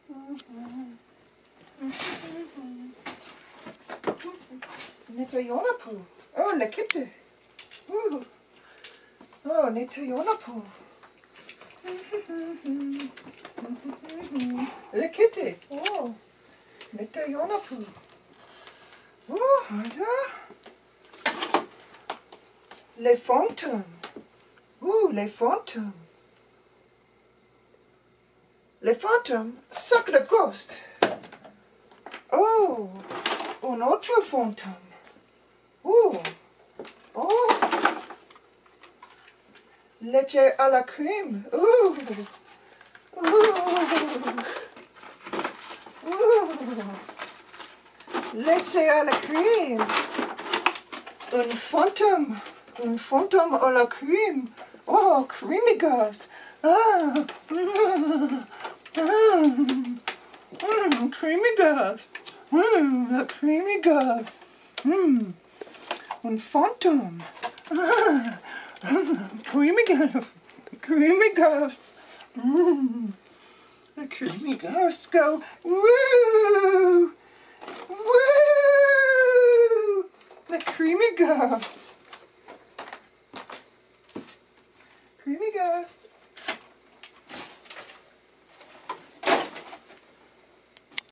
Nettoyonapoo. Oh, lekkerte. Oh, nettoyonapoo. Lekkerte. Oh, nettoyonapoo. Oh, ja. Les fantômes. Les fantômes. Les fantômes suck the ghost. Oh, un autre fantôme. Oh, leche à la crème. Leche à la crème. Un fantôme à la crème. Oh, creamy ghost. Creamy ghost. A creamy ghost. Un fantôme. Creamy ghost. Creamy ghost. The creamy ghosts go woo! Woo! The creamy ghost. Creamy ghost.